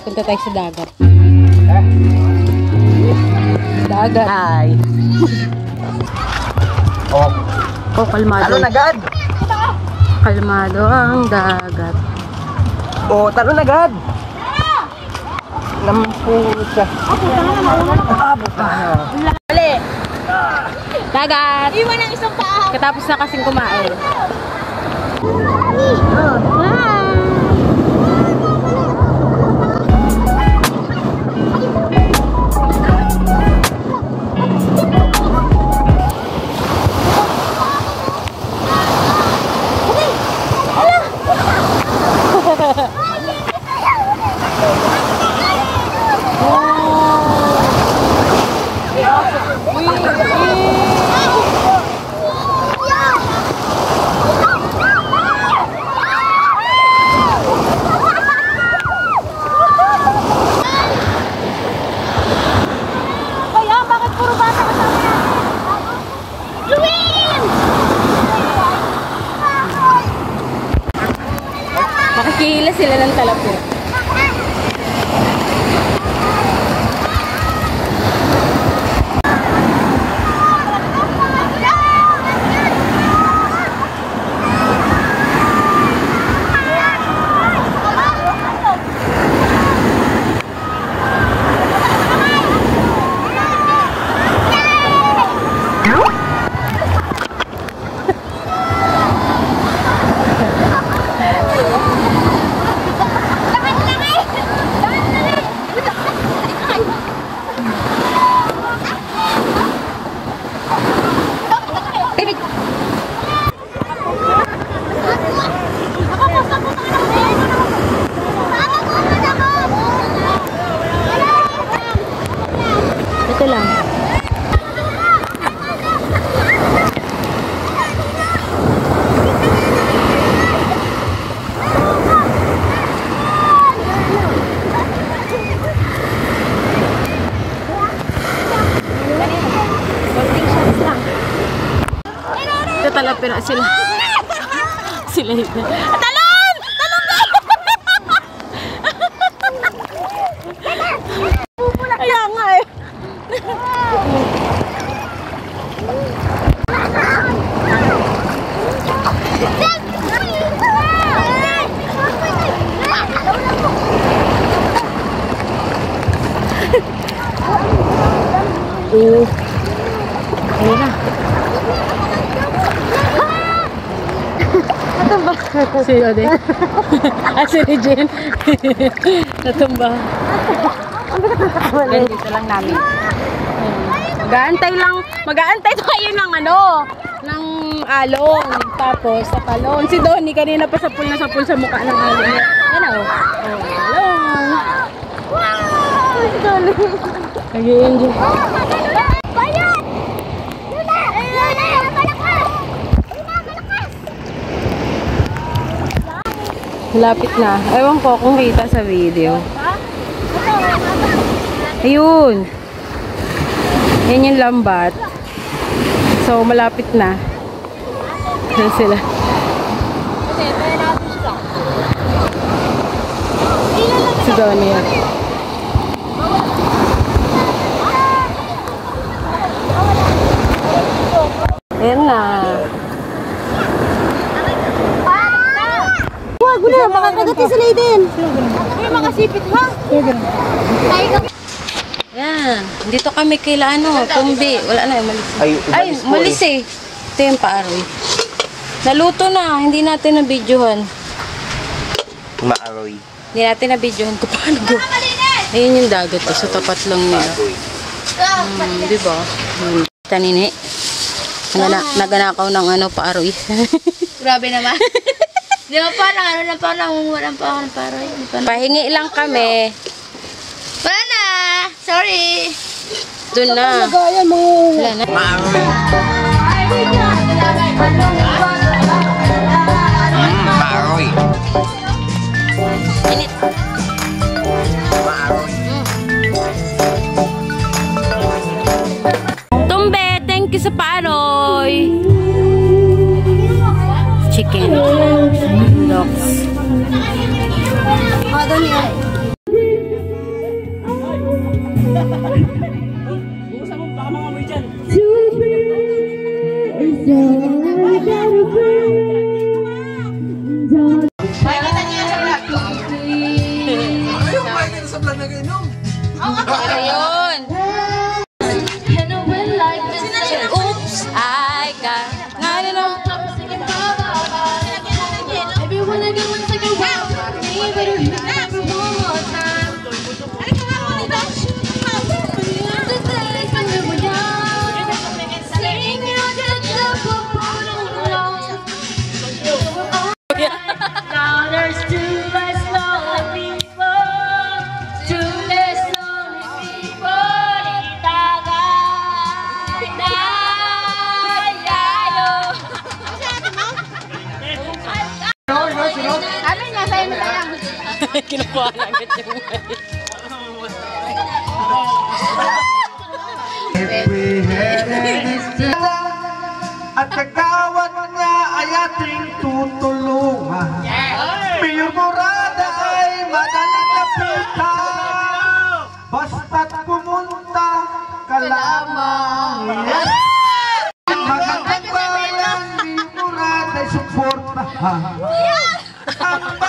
punta tayo sa dagat. Dagat. Hi. Oh, Kalmado. talon agad. Kalmado ang dagat. Oh, talon agad. Lampusa. Dali. Dagat. Iwan ang isang paa. Katapos na kasing kumain. Makikihila sila ng talapir. Ito lang. Ito talapin na sila. Sila ito. Talon! Talon ka! Kaya nga eh. Ayun na. Natumba. Si Ode. Si Regine. Natumba. Dito lang namin. Mag-aantay tayo ng ng alon. Tapos sa talon. Si Donnie kanina pa sapul sa mukha ng alon. Ano? Alon. Wow! Donnie. Nag-i-enjoy. Bayan! Luna! Luna! Malakas! Luna! Malakas! Lapit na. Ewan ko kung kita sa video. Ayun. Yan yung lambat. So, malapit na. Yan sila. Si Donnie yan. Ayan na. Wag na! Makakagati sila din. May makasipit ha? Yan. Dito kami kila Tumbi. Wala na, malis. Ay, malis eh. Ito yung paaroy. Naluto na. Hindi natin na-videohan. Maaroy. Hindi natin na-videohan kung paano go. Ayun yung dagat ko. Sa tapat lang nila. Diba? Tanini. Naganakaw ng paaroy. Grabe naman. Di ba parang walang paroy. Pahingi lang kami. Wala na! Sorry! Doon na. Wala na. Maaroy. Maaroy. Init. Maaroy. Tumbe, thank you sa paaroy. Chicken. Dogs. Doon yun. Kinukuha na agad yung mic. At kagawad niya ay ating tutulungan. Mayor Morada ay madaling lapitan. Basta't pumunta ka lamang. Magandang bayan, Mayor Morada ay suportahan. Ang